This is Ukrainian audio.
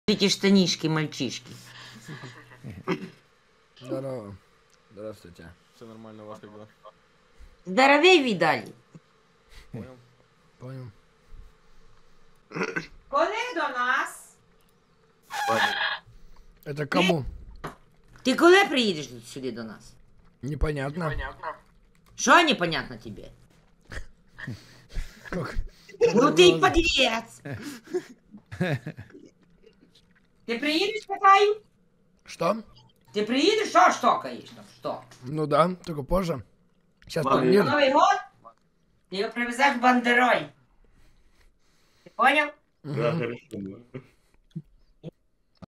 Эти штанишки, мальчишки. Здорово. Здравствуйте. Все нормально, у вас как дела? Здоровей видали. Понял? Понял. Коли до нас? Это кому? Ти коли приїдеш сюди до нас? Непонятно. Що непонятно тебе? Как? Ну ти й подлец. Ти приїдеш, питаю? Что? Ти приїдеш, що штокаєш там? Що? Ну да, только позже. Сейчас На турнир. Новий год? Ти його привезеш в бандероль. Ти поняв? Мгм. Да, хорошо, да.